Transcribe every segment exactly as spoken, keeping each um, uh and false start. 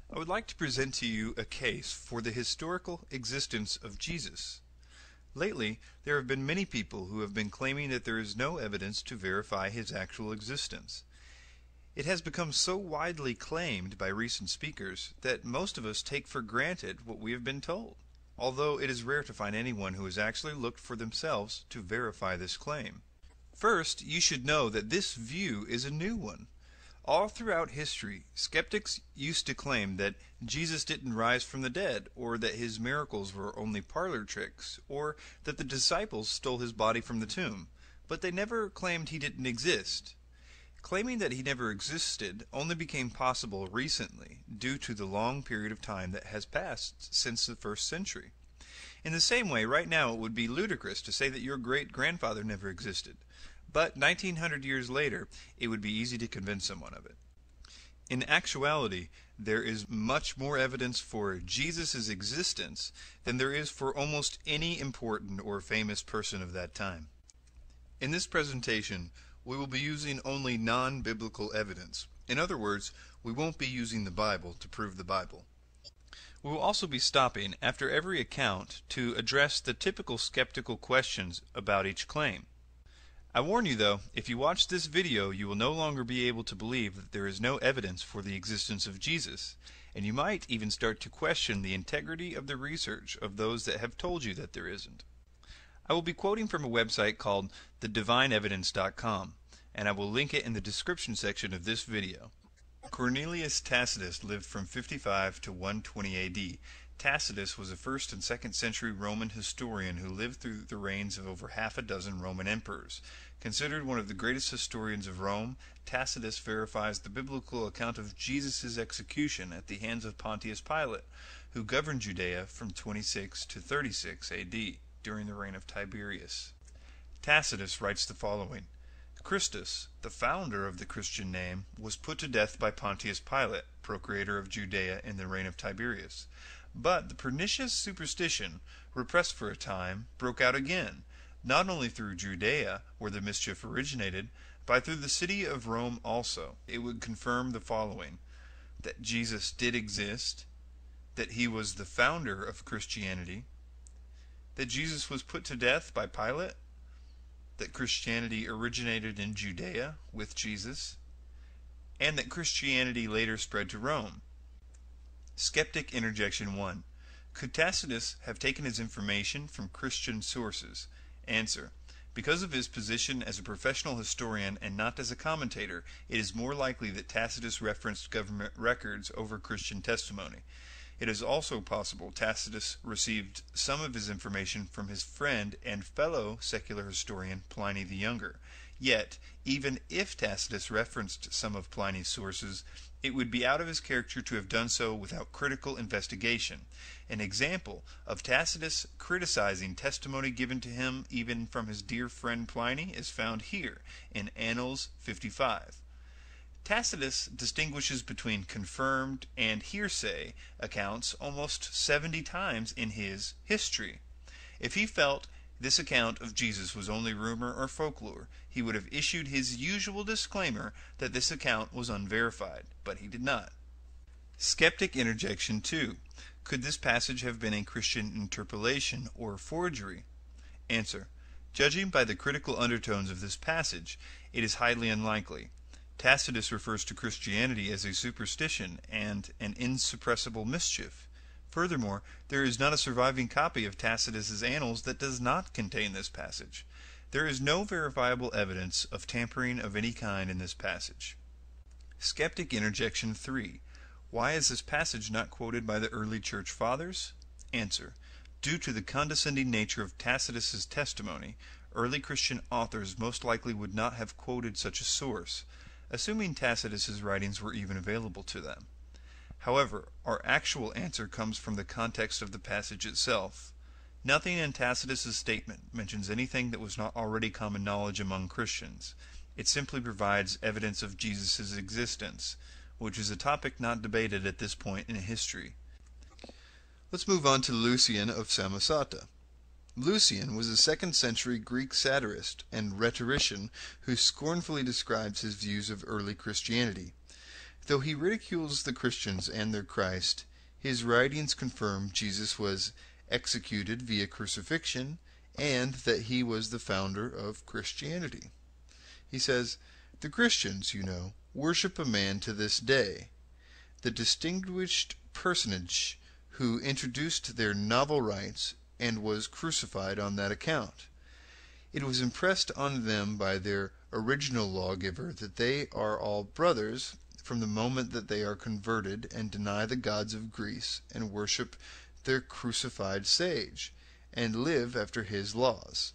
I would like to present to you a case for the historical existence of Jesus. Lately, there have been many people who have been claiming that there is no evidence to verify his actual existence. It has become so widely claimed by recent speakers that most of us take for granted what we have been told, although it is rare to find anyone who has actually looked for themselves to verify this claim. First, you should know that this view is a new one. All throughout history, skeptics used to claim that Jesus didn't rise from the dead, or that his miracles were only parlor tricks, or that the disciples stole his body from the tomb, but they never claimed he didn't exist. Claiming that he never existed only became possible recently due to the long period of time that has passed since the first century. In the same way, right now it would be ludicrous to say that your great-grandfather never existed. But nineteen hundred years later, it would be easy to convince someone of it. In actuality, there is much more evidence for Jesus' existence than there is for almost any important or famous person of that time. In this presentation, we will be using only non-biblical evidence. In other words, we won't be using the Bible to prove the Bible. We will also be stopping after every account to address the typical skeptical questions about each claim. I warn you though, if you watch this video, you will no longer be able to believe that there is no evidence for the existence of Jesus, and you might even start to question the integrity of the research of those that have told you that there isn't. I will be quoting from a website called the divine evidence dot com, and I will link it in the description section of this video. Cornelius Tacitus lived from fifty-five to one twenty A D. Tacitus was a first and second century Roman historian who lived through the reigns of over half a dozen Roman emperors. Considered one of the greatest historians of Rome, Tacitus verifies the biblical account of Jesus' execution at the hands of Pontius Pilate, who governed Judea from twenty-six to thirty-six A D during the reign of Tiberius. Tacitus writes the following: Christus, the founder of the Christian name, was put to death by Pontius Pilate, procurator of Judea in the reign of Tiberius. But the pernicious superstition, repressed for a time, broke out again, not only through Judea, where the mischief originated, but through the city of Rome also. It would confirm the following: that Jesus did exist, that he was the founder of Christianity, that Jesus was put to death by Pilate, that Christianity originated in Judea with Jesus, and that Christianity later spread to Rome. Skeptic Interjection one. Could Tacitus have taken his information from Christian sources? Answer. Because of his position as a professional historian and not as a commentator, it is more likely that Tacitus referenced government records over Christian testimony. It is also possible Tacitus received some of his information from his friend and fellow secular historian Pliny the Younger. Yet, even if Tacitus referenced some of Pliny's sources, it would be out of his character to have done so without critical investigation. An example of Tacitus criticizing testimony given to him even from his dear friend Pliny is found here in Annals fifty-five. Tacitus distinguishes between confirmed and hearsay accounts almost seventy times in his History. If he felt this account of Jesus was only rumor or folklore, he would have issued his usual disclaimer that this account was unverified, but he did not. Skeptic Interjection two. Could this passage have been a Christian interpolation or forgery? Answer. Judging by the critical undertones of this passage, it is highly unlikely. Tacitus refers to Christianity as a superstition and an insuppressible mischief. Furthermore, there is not a surviving copy of Tacitus's Annals that does not contain this passage. There is no verifiable evidence of tampering of any kind in this passage. Skeptic Interjection three. Why is this passage not quoted by the early church fathers? Answer. Due to the condescending nature of Tacitus's testimony, early Christian authors most likely would not have quoted such a source, assuming Tacitus's writings were even available to them. However, our actual answer comes from the context of the passage itself. Nothing in Tacitus's statement mentions anything that was not already common knowledge among Christians. It simply provides evidence of Jesus' existence, which is a topic not debated at this point in history. Let's move on to Lucian of Samosata. Lucian was a second century Greek satirist and rhetorician who scornfully describes his views of early Christianity. Though he ridicules the Christians and their Christ, his writings confirm Jesus was executed via crucifixion and that he was the founder of Christianity. He says, "The Christians, you know, worship a man to this day, the distinguished personage who introduced their novel rites and was crucified on that account. It was impressed on them by their original lawgiver that they are all brothers from the moment that they are converted and deny the gods of Greece and worship their crucified sage, and live after his laws."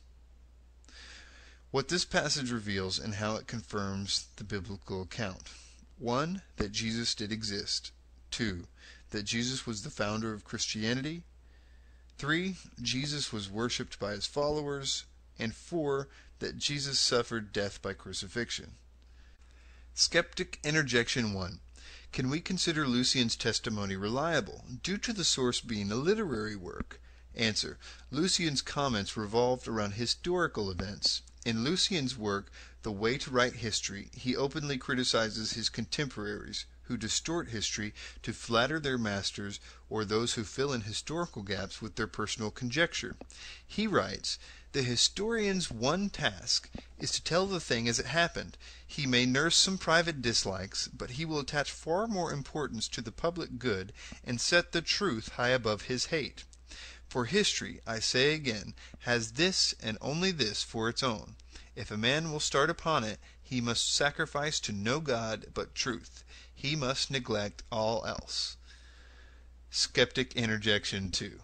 What this passage reveals and how it confirms the biblical account. One, that Jesus did exist. Two, that Jesus was the founder of Christianity. Three, Jesus was worshipped by his followers. And four, that Jesus suffered death by crucifixion. Skeptic Interjection one. Can we consider Lucian's testimony reliable, due to the source being a literary work? Answer. Lucian's comments revolved around historical events. In Lucian's work, The Way to Write History, he openly criticizes his contemporaries, who distort history to flatter their masters or those who fill in historical gaps with their personal conjecture. He writes, "The historian's one task is to tell the thing as it happened. He may nurse some private dislikes, but he will attach far more importance to the public good and set the truth high above his hate. For history, I say again, has this and only this for its own. If a man will start upon it, he must sacrifice to no god but truth. He must neglect all else." Skeptic Interjection two.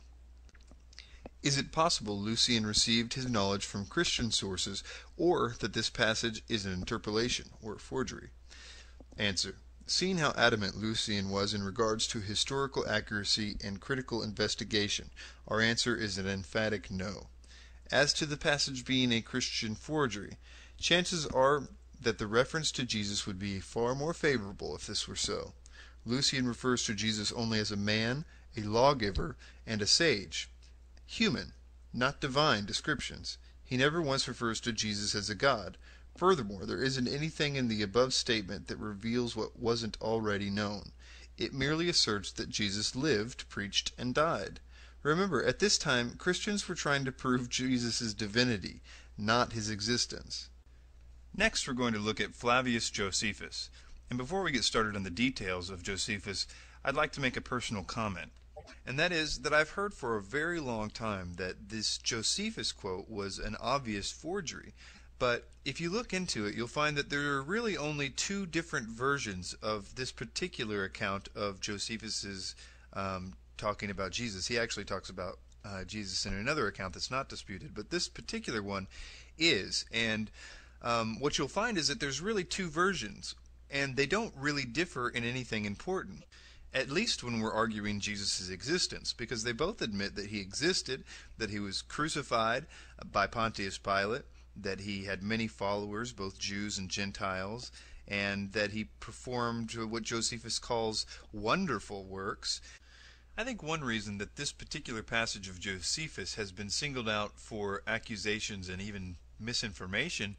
Is it possible Lucian received his knowledge from Christian sources, or that this passage is an interpolation or forgery? Answer. Seeing how adamant Lucian was in regards to historical accuracy and critical investigation, our answer is an emphatic no. As to the passage being a Christian forgery, chances are that the reference to Jesus would be far more favorable if this were so. Lucian refers to Jesus only as a man, a lawgiver, and a sage. Human, not divine descriptions. He never once refers to Jesus as a god. Furthermore, there isn't anything in the above statement that reveals what wasn't already known. It merely asserts that Jesus lived, preached, and died. Remember, at this time, Christians were trying to prove Jesus' divinity, not his existence. Next, we're going to look at Flavius Josephus. And before we get started on the details of Josephus, I'd like to make a personal comment. And that is that I've heard for a very long time that this Josephus quote was an obvious forgery. But if you look into it, you'll find that there are really only two different versions of this particular account of Josephus's um, talking about Jesus. He actually talks about uh, Jesus in another account that's not disputed, but this particular one is. And um, what you'll find is that there's really two versions, and they don't really differ in anything important. At least when we're arguing Jesus' existence, because they both admit that he existed, that he was crucified by Pontius Pilate, that he had many followers, both Jews and Gentiles, and that he performed what Josephus calls wonderful works. I think one reason that this particular passage of Josephus has been singled out for accusations and even misinformation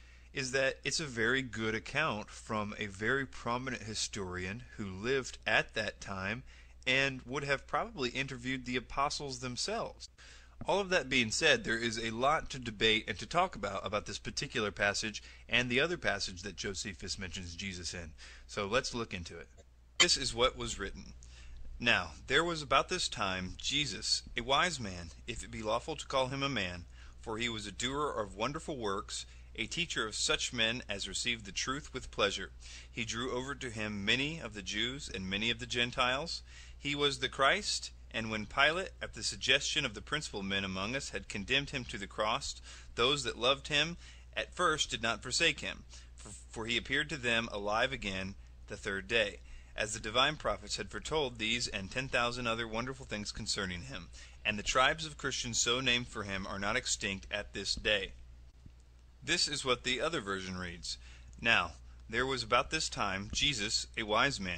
is that it's a very good account from a very prominent historian who lived at that time and would have probably interviewed the apostles themselves. All of that being said, there is a lot to debate and to talk about about this particular passage and the other passage that Josephus mentions Jesus in. So let's look into it. This is what was written. Now, there was about this time Jesus, a wise man, if it be lawful to call him a man, for he was a doer of wonderful works, a teacher of such men as received the truth with pleasure. He drew over to him many of the Jews and many of the Gentiles. He was the Christ, and when Pilate, at the suggestion of the principal men among us, had condemned him to the cross, those that loved him at first did not forsake him, for, for he appeared to them alive again the third day, as the divine prophets had foretold these and ten thousand other wonderful things concerning him. And the tribes of Christians so named for him are not extinct at this day. This is what the other version reads. Now, there was about this time Jesus, a wise man,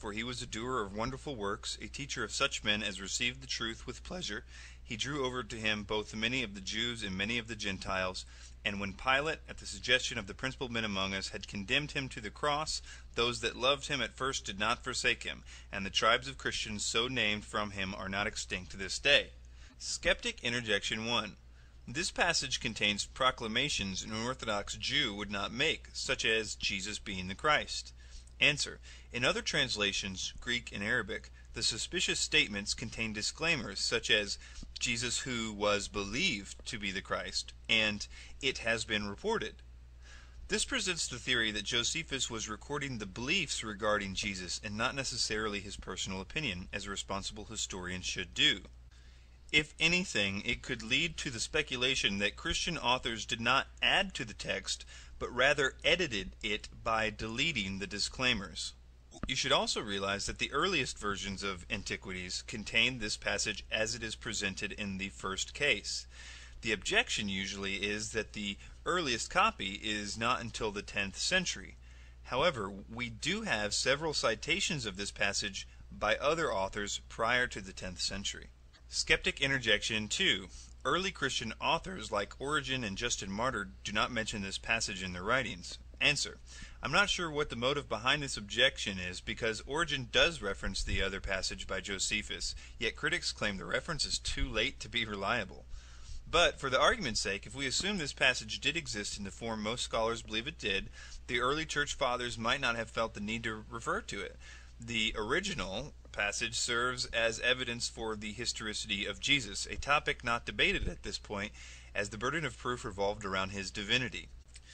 for he was a doer of wonderful works, a teacher of such men as received the truth with pleasure. He drew over to him both many of the Jews and many of the Gentiles. And when Pilate, at the suggestion of the principal men among us, had condemned him to the cross, those that loved him at first did not forsake him, and the tribes of Christians so named from him are not extinct to this day. Skeptic Interjection one. This passage contains proclamations an Orthodox Jew would not make, such as Jesus being the Christ. Answer. In other translations, Greek and Arabic, the suspicious statements contain disclaimers such as Jesus who was believed to be the Christ and it has been reported. This presents the theory that Josephus was recording the beliefs regarding Jesus and not necessarily his personal opinion, as a responsible historian should do. If anything, it could lead to the speculation that Christian authors did not add to the text, but rather edited it by deleting the disclaimers. You should also realize that the earliest versions of Antiquities contain this passage as it is presented in the first case. The objection usually is that the earliest copy is not until the tenth century. However, we do have several citations of this passage by other authors prior to the tenth century. Skeptic Interjection two. Early Christian authors like Origen and Justin Martyr do not mention this passage in their writings. Answer. I'm not sure what the motive behind this objection is, because Origen does reference the other passage by Josephus, yet critics claim the reference is too late to be reliable. But, for the argument's sake, if we assume this passage did exist in the form most scholars believe it did, the early church fathers might not have felt the need to refer to it. The original passage serves as evidence for the historicity of Jesus, a topic not debated at this point, as the burden of proof revolved around his divinity.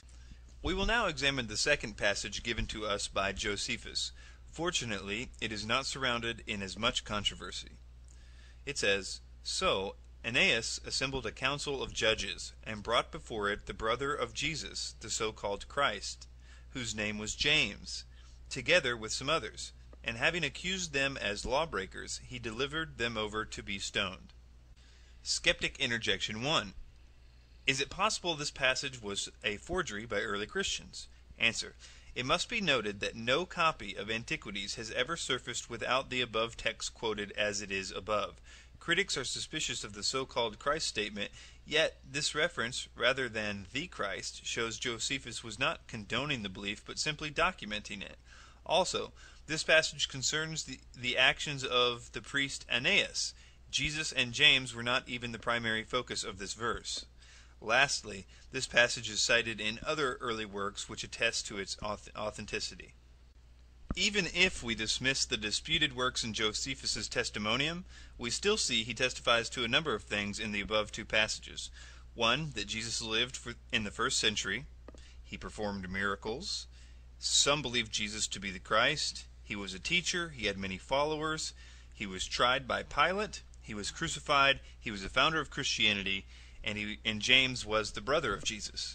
We will now examine the second passage given to us by Josephus. Fortunately, it is not surrounded in as much controversy. It says, So Aeneas assembled a council of judges, and brought before it the brother of Jesus, the so-called Christ, whose name was James, together with some others. And having accused them as lawbreakers, he delivered them over to be stoned. Skeptic Interjection one. Is it possible this passage was a forgery by early Christians? Answer. It must be noted that no copy of Antiquities has ever surfaced without the above text quoted as it is above. Critics are suspicious of the so-called Christ statement, yet this reference, rather than the Christ, shows Josephus was not condoning the belief but simply documenting it. Also, this passage concerns the, the actions of the priest Aeneas. Jesus and James were not even the primary focus of this verse. Lastly, this passage is cited in other early works which attest to its authenticity. Even if we dismiss the disputed works in Josephus's testimonium, we still see he testifies to a number of things in the above two passages. One, that Jesus lived for, in the first century. He performed miracles. Some believed Jesus to be the Christ. He was a teacher. He had many followers. He was tried by Pilate. He was crucified. He was the founder of Christianity. And, he, and James was the brother of Jesus.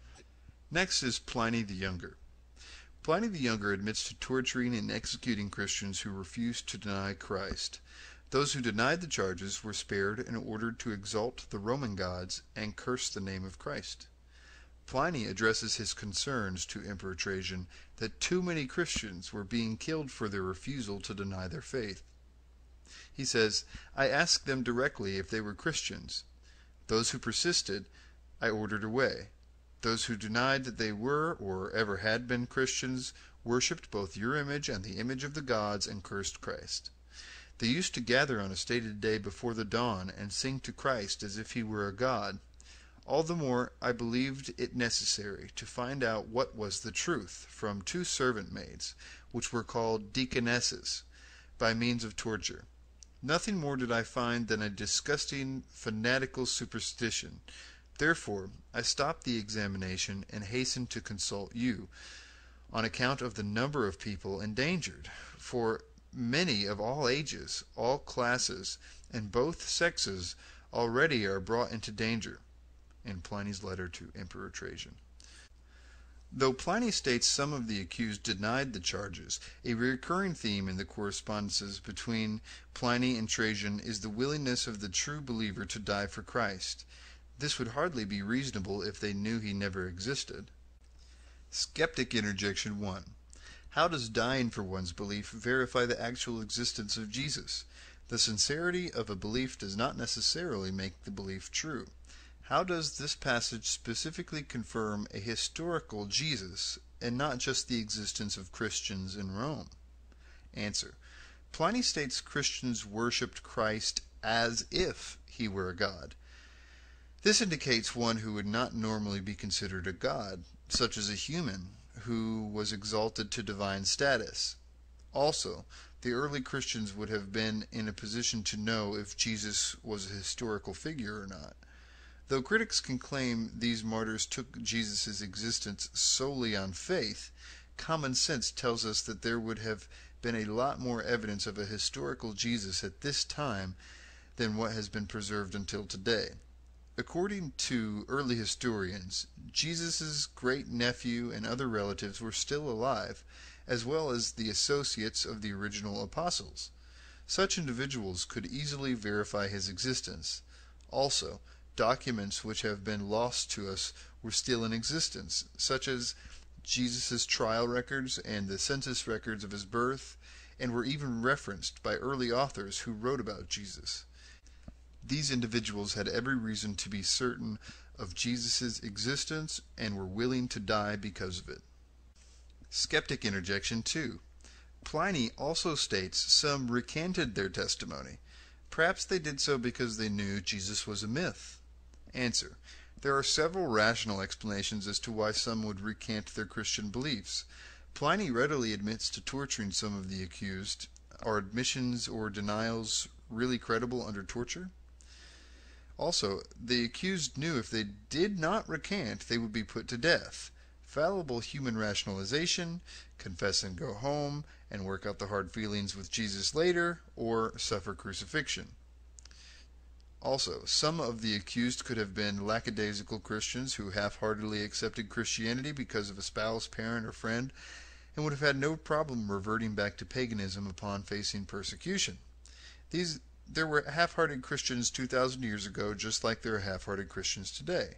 Next is Pliny the Younger. Pliny the Younger admits to torturing and executing Christians who refused to deny Christ. Those who denied the charges were spared and ordered to exalt the Roman gods and curse the name of Christ. Pliny addresses his concerns to Emperor Trajan that too many Christians were being killed for their refusal to deny their faith. He says, I asked them directly if they were Christians. Those who persisted, I ordered away. Those who denied that they were or ever had been Christians worshipped both your image and the image of the gods and cursed Christ. They used to gather on a stated day before the dawn and sing to Christ as if he were a god. All the more I believed it necessary to find out what was the truth from two servant maids, which were called deaconesses, by means of torture. Nothing more did I find than a disgusting fanatical superstition. Therefore I stopped the examination and hastened to consult you, on account of the number of people endangered, for many of all ages, all classes, and both sexes already are brought into danger. In Pliny's letter to Emperor Trajan. Though Pliny states some of the accused denied the charges, a recurring theme in the correspondences between Pliny and Trajan is the willingness of the true believer to die for Christ. This would hardly be reasonable if they knew he never existed. Skeptic Interjection one. How does dying for one's belief verify the actual existence of Jesus? The sincerity of a belief does not necessarily make the belief true. How does this passage specifically confirm a historical Jesus and not just the existence of Christians in Rome? Answer. Pliny states Christians worshipped Christ as if he were a god. This indicates one who would not normally be considered a god, such as a human who was exalted to divine status. Also, the early Christians would have been in a position to know if Jesus was a historical figure or not. Though critics can claim these martyrs took Jesus' existence solely on faith, common sense tells us that there would have been a lot more evidence of a historical Jesus at this time than what has been preserved until today. According to early historians, Jesus' great-nephew and other relatives were still alive, as well as the associates of the original apostles. Such individuals could easily verify his existence. Also, documents which have been lost to us were still in existence, such as Jesus' trial records and the census records of his birth, and were even referenced by early authors who wrote about Jesus. These individuals had every reason to be certain of Jesus' existence and were willing to die because of it. Skeptic interjection two. Pliny also states some recanted their testimony. Perhaps they did so because they knew Jesus was a myth. Answer. There are several rational explanations as to why some would recant their Christian beliefs. Pliny readily admits to torturing some of the accused. Are admissions or denials really credible under torture? Also, the accused knew if they did not recant, they would be put to death. Fallible human rationalization, confess and go home, and work out the hard feelings with Jesus later, or suffer crucifixion. Also, some of the accused could have been lackadaisical Christians who half-heartedly accepted Christianity because of a spouse, parent, or friend, and would have had no problem reverting back to paganism upon facing persecution. These There were half-hearted Christians two thousand years ago, just like there are half-hearted Christians today.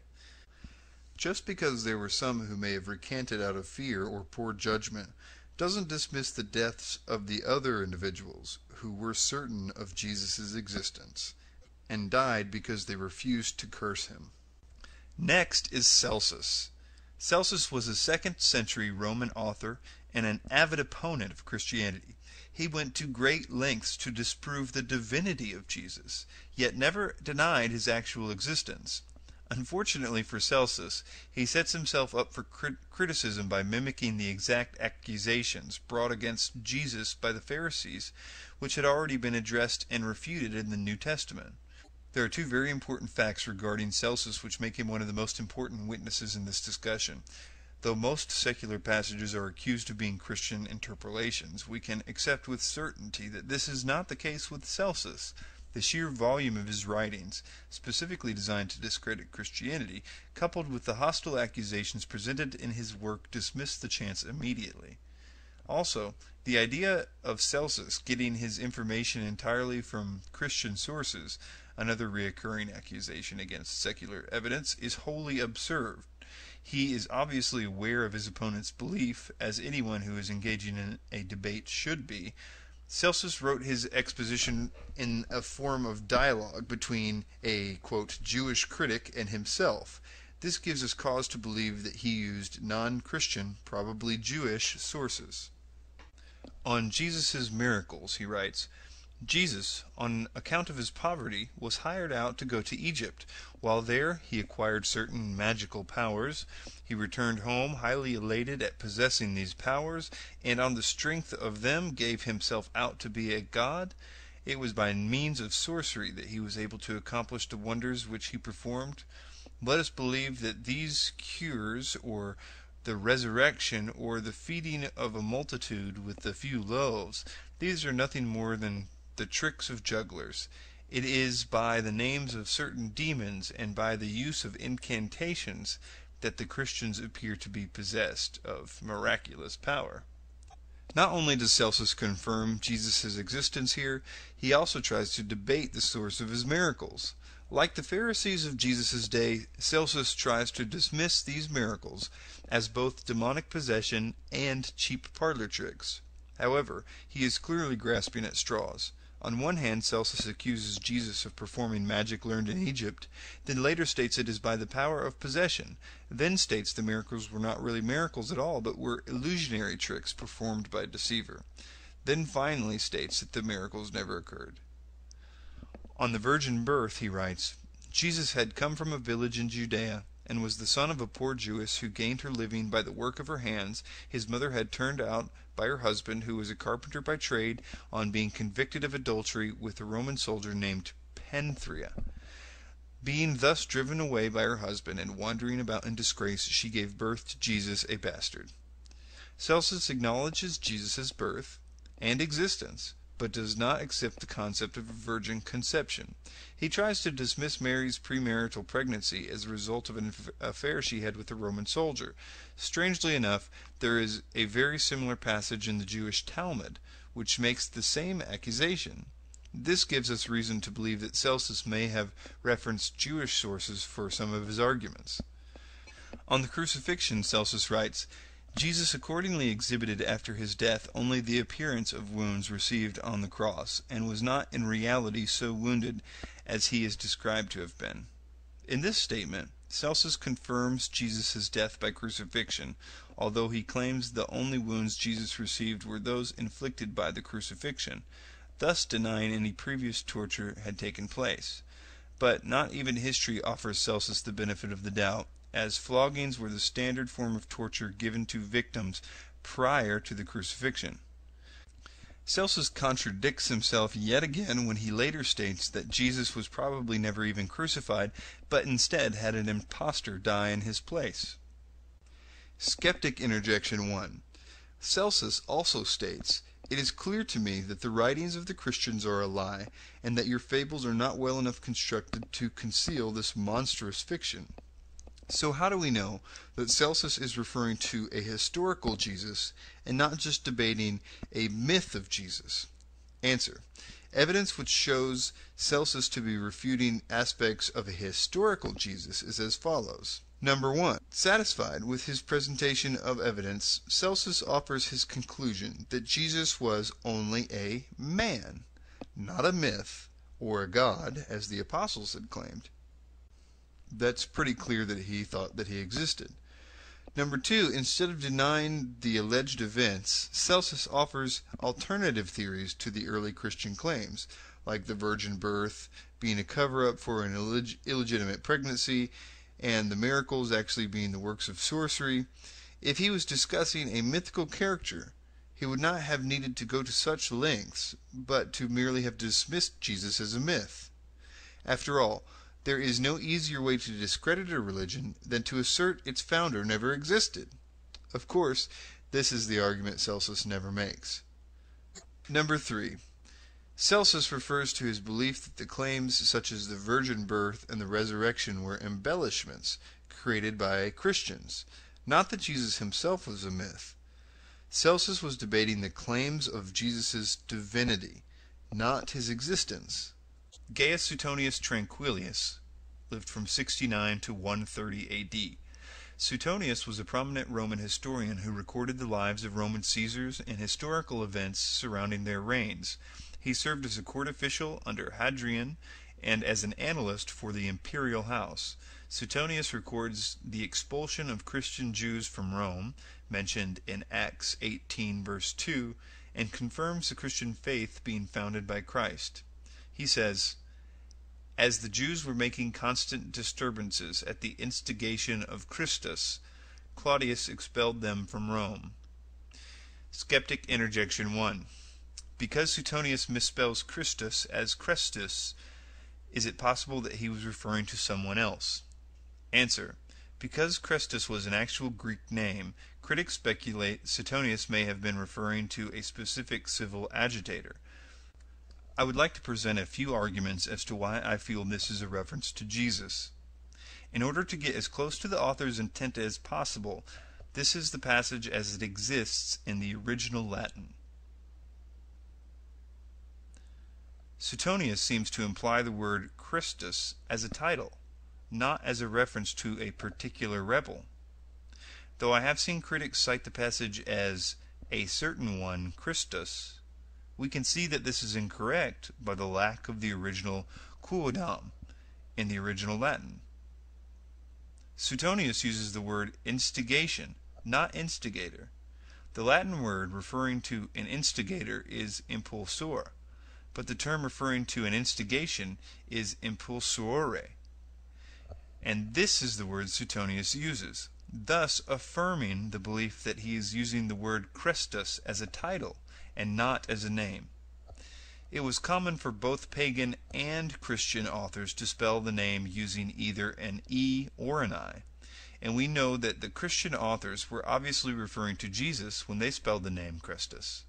Just because there were some who may have recanted out of fear or poor judgment doesn't dismiss the deaths of the other individuals who were certain of Jesus' existence and died because they refused to curse him. Next is Celsus. Celsus was a second century Roman author and an avid opponent of Christianity. He went to great lengths to disprove the divinity of Jesus, yet never denied his actual existence. Unfortunately for Celsus, he sets himself up for crit criticism by mimicking the exact accusations brought against Jesus by the Pharisees, which had already been addressed and refuted in the New Testament. There are two very important facts regarding Celsus which make him one of the most important witnesses in this discussion. Though most secular passages are accused of being Christian interpolations, we can accept with certainty that this is not the case with Celsus. The sheer volume of his writings, specifically designed to discredit Christianity, coupled with the hostile accusations presented in his work, dismiss the chance immediately. Also, the idea of Celsus getting his information entirely from Christian sources, another recurring accusation against secular evidence, is wholly absurd. He is obviously aware of his opponent's belief, as anyone who is engaging in a debate should be. Celsus wrote his exposition in a form of dialogue between a, quote, Jewish critic and himself. This gives us cause to believe that he used non-Christian, probably Jewish, sources. On Jesus' miracles, he writes, Jesus, on account of his poverty, was hired out to go to Egypt. While there, he acquired certain magical powers. He returned home highly elated at possessing these powers, and on the strength of them gave himself out to be a god. It was by means of sorcery that he was able to accomplish the wonders which he performed. Let us believe that these cures, or the resurrection, or the feeding of a multitude with the few loaves, these are nothing more than the tricks of jugglers. It is by the names of certain demons and by the use of incantations that the Christians appear to be possessed of miraculous power. Not only does Celsus confirm Jesus' existence here, he also tries to debate the source of his miracles. Like the Pharisees of Jesus' day, Celsus tries to dismiss these miracles as both demonic possession and cheap parlor tricks. However, he is clearly grasping at straws. On one hand, Celsus accuses Jesus of performing magic learned in Egypt, then later states it is by the power of possession, then states the miracles were not really miracles at all, but were illusionary tricks performed by a deceiver, then finally states that the miracles never occurred. On the virgin birth, he writes, Jesus had come from a village in Judea, and was the son of a poor Jewess who gained her living by the work of her hands. His mother had turned out by her husband, who was a carpenter by trade, on being convicted of adultery with a Roman soldier named Penthria. Being thus driven away by her husband, and wandering about in disgrace, she gave birth to Jesus, a bastard. Celsus acknowledges Jesus' birth and existence, but does not accept the concept of a virgin conception. He tries to dismiss Mary's premarital pregnancy as a result of an affair she had with a Roman soldier. Strangely enough, there is a very similar passage in the Jewish Talmud, which makes the same accusation. This gives us reason to believe that Celsus may have referenced Jewish sources for some of his arguments. On the crucifixion, Celsus writes, Jesus accordingly exhibited after his death only the appearance of wounds received on the cross, and was not in reality so wounded as he is described to have been. In this statement, Celsus confirms Jesus' death by crucifixion, although he claims the only wounds Jesus received were those inflicted by the crucifixion, thus denying any previous torture had taken place. But not even history offers Celsus the benefit of the doubt, as floggings were the standard form of torture given to victims prior to the crucifixion. Celsus contradicts himself yet again when he later states that Jesus was probably never even crucified, but instead had an impostor die in his place. Skeptic Interjection one. Celsus also states, "It is clear to me that the writings of the Christians are a lie, and that your fables are not well enough constructed to conceal this monstrous fiction." So how do we know that Celsus is referring to a historical Jesus and not just debating a myth of Jesus? Answer. Evidence which shows Celsus to be refuting aspects of a historical Jesus is as follows. Number one. Satisfied with his presentation of evidence, Celsus offers his conclusion that Jesus was only a man, not a myth or a god, as the apostles had claimed. That's pretty clear that he thought that he existed. Number two, instead of denying the alleged events, Celsus offers alternative theories to the early Christian claims, like the virgin birth being a cover-up for an illeg illegitimate pregnancy, and the miracles actually being the works of sorcery. If he was discussing a mythical character, he would not have needed to go to such lengths, but to merely have dismissed Jesus as a myth. After all, there is no easier way to discredit a religion than to assert its founder never existed. Of course, this is the argument Celsus never makes. Number three. Celsus refers to his belief that the claims such as the virgin birth and the resurrection were embellishments created by Christians, not that Jesus himself was a myth. Celsus was debating the claims of Jesus' divinity, not his existence. Gaius Suetonius Tranquillus lived from sixty-nine to one thirty A D. Suetonius was a prominent Roman historian who recorded the lives of Roman Caesars and historical events surrounding their reigns. He served as a court official under Hadrian and as an analyst for the imperial house. Suetonius records the expulsion of Christian Jews from Rome, mentioned in Acts eighteen verse two, and confirms the Christian faith being founded by Christ. He says, "As the Jews were making constant disturbances at the instigation of Christus, Claudius expelled them from Rome." Skeptic Interjection one. Because Suetonius misspells Christus as Chrestus, is it possible that he was referring to someone else? Answer. Because Chrestus was an actual Greek name, critics speculate Suetonius may have been referring to a specific civil agitator. I would like to present a few arguments as to why I feel this is a reference to Jesus. In order to get as close to the author's intent as possible, this is the passage as it exists in the original Latin. Suetonius seems to imply the word Christus as a title, not as a reference to a particular rebel. Though I have seen critics cite the passage as a certain one Christus, we can see that this is incorrect by the lack of the original quodam in the original Latin. Suetonius uses the word instigation, not instigator. The Latin word referring to an instigator is impulsor, but the term referring to an instigation is impulsore. And this is the word Suetonius uses, thus affirming the belief that he is using the word Christus as a title and not as a name. It was common for both pagan and Christian authors to spell the name using either an E or an I, and we know that the Christian authors were obviously referring to Jesus when they spelled the name Christus.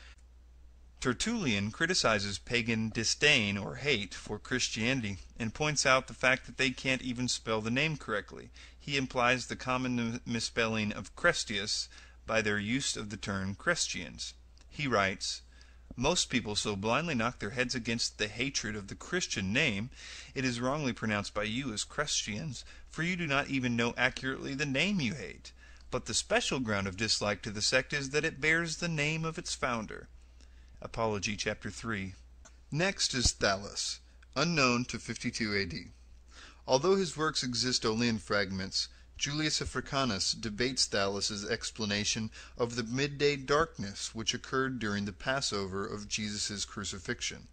Tertullian criticizes pagan disdain or hate for Christianity and points out the fact that they can't even spell the name correctly. He implies the common misspelling of Crestius by their use of the term Christians. He writes, "Most people so blindly knock their heads against the hatred of the Christian name, it is wrongly pronounced by you as Christians, for you do not even know accurately the name you hate. But the special ground of dislike to the sect is that it bears the name of its founder." Apology, chapter three. Next is Thallus, unknown to fifty-two A D. Although his works exist only in fragments, Julius Africanus debates Thallus's explanation of the midday darkness which occurred during the Passover of Jesus' crucifixion.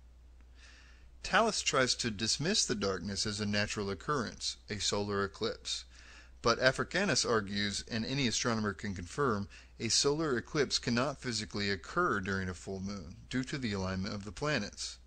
Thallus tries to dismiss the darkness as a natural occurrence, a solar eclipse. But Africanus argues, and any astronomer can confirm, a solar eclipse cannot physically occur during a full moon, due to the alignment of the planets.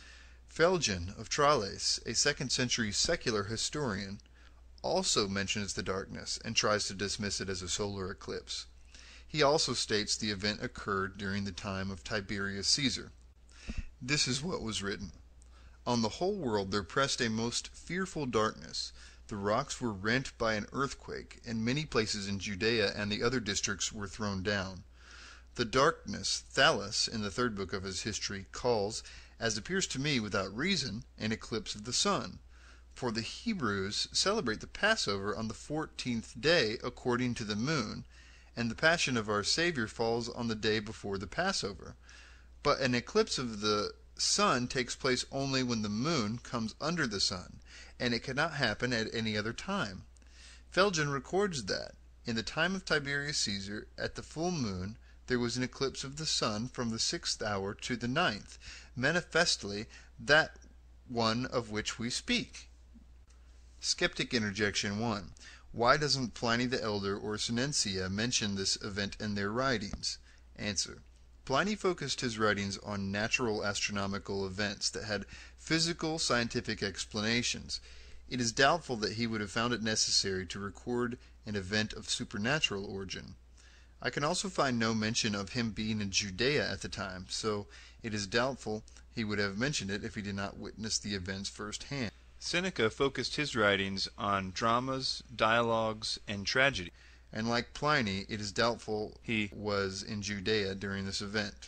Phlegon of Tralles, a second century secular historian, also mentions the darkness and tries to dismiss it as a solar eclipse. He also states the event occurred during the time of Tiberius Caesar. This is what was written: "On the whole world there pressed a most fearful darkness. The rocks were rent by an earthquake, and many places in Judea and the other districts were thrown down. The darkness Thallus, in the third book of his history, calls, as appears to me without reason, an eclipse of the sun. For the Hebrews celebrate the Passover on the fourteenth day according to the moon, and the Passion of our Savior falls on the day before the Passover. But an eclipse of the sun takes place only when the moon comes under the sun, and it cannot happen at any other time. Phlegon records that, in the time of Tiberius Caesar, at the full moon, there was an eclipse of the sun from the sixth hour to the ninth, manifestly that one of which we speak." Skeptic Interjection one. Why doesn't Pliny the Elder or Senentia mention this event in their writings? Answer. Pliny focused his writings on natural astronomical events that had physical scientific explanations. It is doubtful that he would have found it necessary to record an event of supernatural origin. I can also find no mention of him being in Judea at the time, so it is doubtful he would have mentioned it if he did not witness the events firsthand. Seneca focused his writings on dramas, dialogues, and tragedy, and like Pliny, it is doubtful he was in Judea during this event.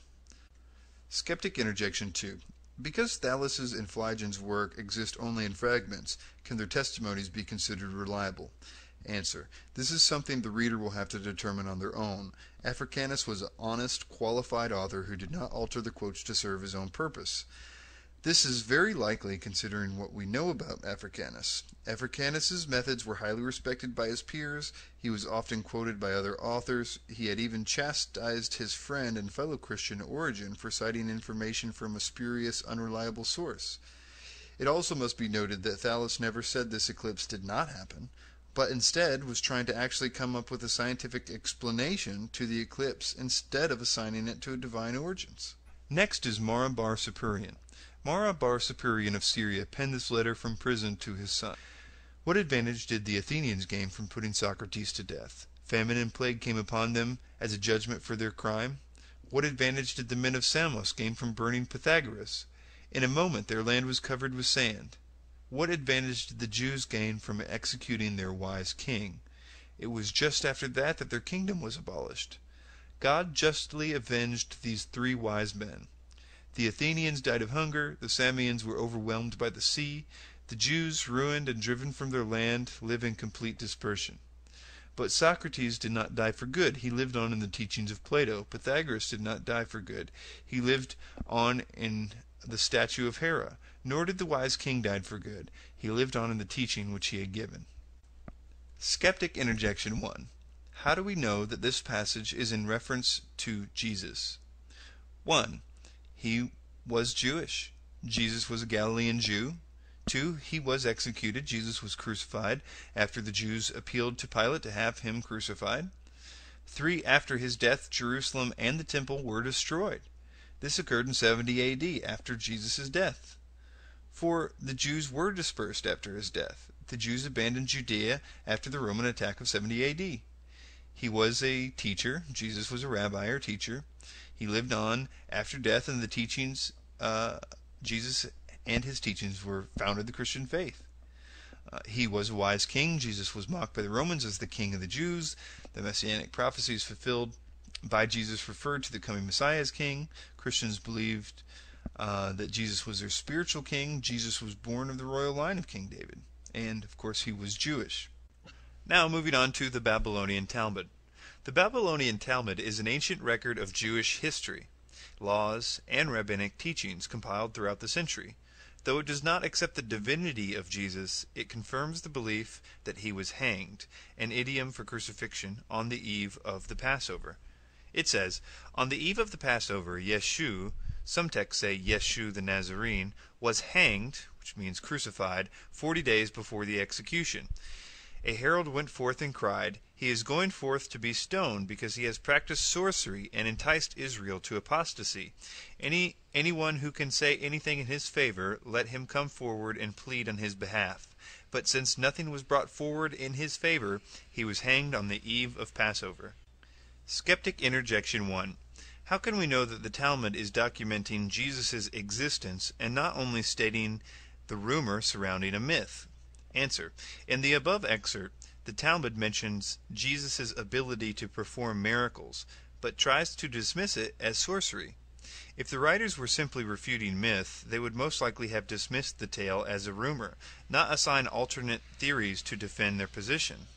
Skeptic Interjection two. Because Thallus's and Phlegon's work exist only in fragments, can their testimonies be considered reliable? Answer. This is something the reader will have to determine on their own. Africanus was an honest, qualified author who did not alter the quotes to serve his own purpose. This is very likely considering what we know about Africanus. Africanus's methods were highly respected by his peers, he was often quoted by other authors, he had even chastised his friend and fellow Christian Origen for citing information from a spurious, unreliable source. It also must be noted that Thallus never said this eclipse did not happen, but instead was trying to actually come up with a scientific explanation to the eclipse instead of assigning it to a divine origins. Next is Mara bar Superior. Mara bar Superior of Syria penned this letter from prison to his son. What advantage did the Athenians gain from putting Socrates to death? Famine and plague came upon them as a judgment for their crime. What advantage did the men of Samos gain from burning Pythagoras? In a moment their land was covered with sand. What advantage did the Jews gain from executing their wise king? It was just after that that their kingdom was abolished. God justly avenged these three wise men. The Athenians died of hunger, the Samians were overwhelmed by the sea, the Jews, ruined and driven from their land, live in complete dispersion. But Socrates did not die for good. He lived on in the teachings of Plato. Pythagoras did not die for good. He lived on in the statue of Hera. Nor did the wise king die for good. He lived on in the teaching which he had given. Skeptic interjection one. How do we know that this passage is in reference to Jesus? one. He was Jewish. Jesus was a Galilean Jew. two. He was executed. Jesus was crucified after the Jews appealed to Pilate to have him crucified. three. After his death, Jerusalem and the temple were destroyed. This occurred in seventy A D, after Jesus' death. four. The Jews were dispersed after his death. The Jews abandoned Judea after the Roman attack of seventy A D. He was a teacher. Jesus was a rabbi or teacher. He lived on after death, and the teachings, uh, Jesus and his teachings were founded the Christian faith. Uh, he was a wise king. Jesus was mocked by the Romans as the king of the Jews. The messianic prophecies fulfilled by Jesus referred to the coming Messiah as king. Christians believed uh, that Jesus was their spiritual king. Jesus was born of the royal line of King David. And, of course, he was Jewish. Now, moving on to the Babylonian Talmud. The Babylonian Talmud is an ancient record of Jewish history, laws, and rabbinic teachings compiled throughout the century. Though it does not accept the divinity of Jesus, it confirms the belief that he was hanged, an idiom for crucifixion, on the eve of the Passover. It says, on the eve of the Passover, Yeshu, some texts say Yeshu the Nazarene, was hanged, which means crucified, forty days before the execution. A herald went forth and cried, he is going forth to be stoned, because he has practiced sorcery and enticed Israel to apostasy. Any anyone who can say anything in his favor, let him come forward and plead on his behalf. But since nothing was brought forward in his favor, he was hanged on the eve of Passover. Skeptic interjection one. How can we know that the Talmud is documenting Jesus' existence and not only stating the rumor surrounding a myth? Answer. In the above excerpt, the Talmud mentions Jesus' ability to perform miracles, but tries to dismiss it as sorcery. If the writers were simply refuting myth, they would most likely have dismissed the tale as a rumor, not assign alternate theories to defend their position.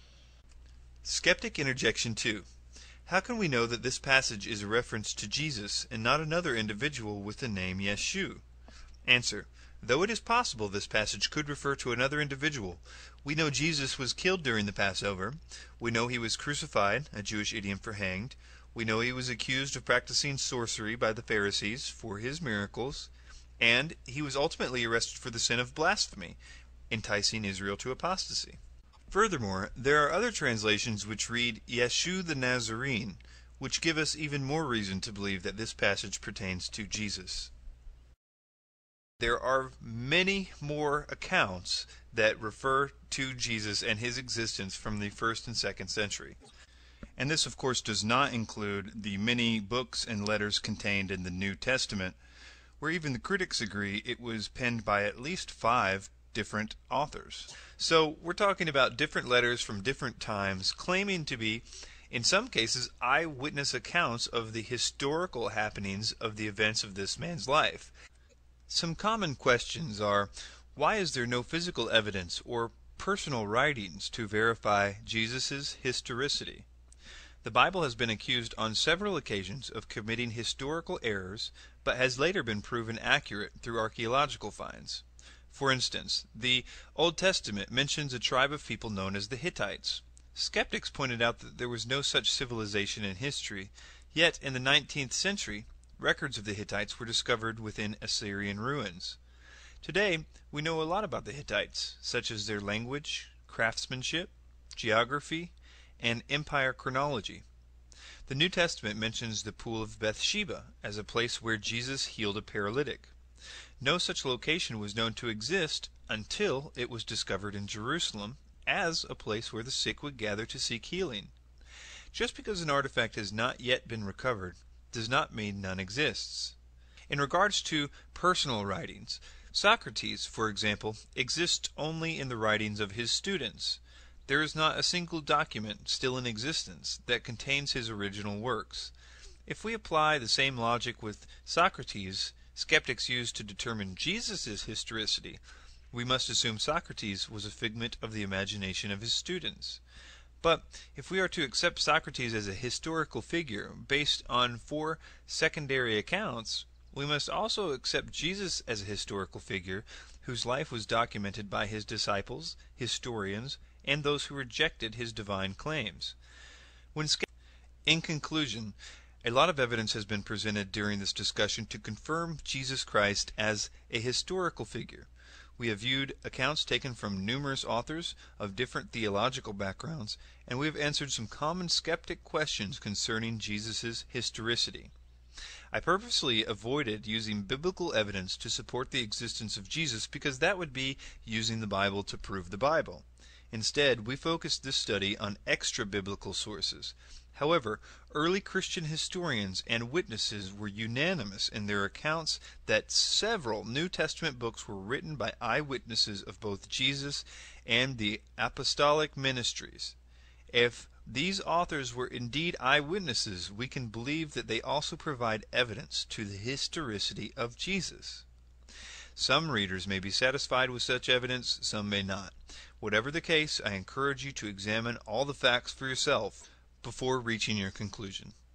Skeptic interjection two. How can we know that this passage is a reference to Jesus and not another individual with the name Yeshu? Answer. Though it is possible this passage could refer to another individual, we know Jesus was killed during the Passover. We know he was crucified, a Jewish idiom for hanged. We know he was accused of practicing sorcery by the Pharisees for his miracles. And he was ultimately arrested for the sin of blasphemy, enticing Israel to apostasy. Furthermore, there are other translations which read Yeshu the Nazarene, which give us even more reason to believe that this passage pertains to Jesus. There are many more accounts that refer to Jesus and his existence from the first and second century. And this, of course, does not include the many books and letters contained in the New Testament, where even the critics agree it was penned by at least five different authors. So we're talking about different letters from different times, claiming to be, in some cases, eyewitness accounts of the historical happenings of the events of this man's life. Some common questions are, why is there no physical evidence or personal writings to verify Jesus' historicity? The Bible has been accused on several occasions of committing historical errors, but has later been proven accurate through archaeological finds. For instance, the Old Testament mentions a tribe of people known as the Hittites. Skeptics pointed out that there was no such civilization in history, yet in the nineteenth century, records of the Hittites were discovered within Assyrian ruins. Today, we know a lot about the Hittites, such as their language, craftsmanship, geography, and empire chronology. The New Testament mentions the Pool of Bathsheba as a place where Jesus healed a paralytic. No such location was known to exist until it was discovered in Jerusalem as a place where the sick would gather to seek healing. Just because an artifact has not yet been recovered does not mean none exists. In regards to personal writings, Socrates, for example, exists only in the writings of his students. There is not a single document still in existence that contains his original works. If we apply the same logic with Socrates, skeptics use to determine Jesus' historicity, we must assume Socrates was a figment of the imagination of his students. But if we are to accept Socrates as a historical figure based on four secondary accounts, we must also accept Jesus as a historical figure whose life was documented by his disciples, historians, and those who rejected his divine claims. When In conclusion, a lot of evidence has been presented during this discussion to confirm Jesus Christ as a historical figure. We have viewed accounts taken from numerous authors of different theological backgrounds, and we have answered some common skeptic questions concerning Jesus' historicity. I purposely avoided using biblical evidence to support the existence of Jesus because that would be using the Bible to prove the Bible. Instead, we focused this study on extra-biblical sources. However, early Christian historians and witnesses were unanimous in their accounts that several New Testament books were written by eyewitnesses of both Jesus and the apostolic ministries. If these authors were indeed eyewitnesses, we can believe that they also provide evidence to the historicity of Jesus. Some readers may be satisfied with such evidence, some may not. Whatever the case, I encourage you to examine all the facts for yourself before reaching your conclusion.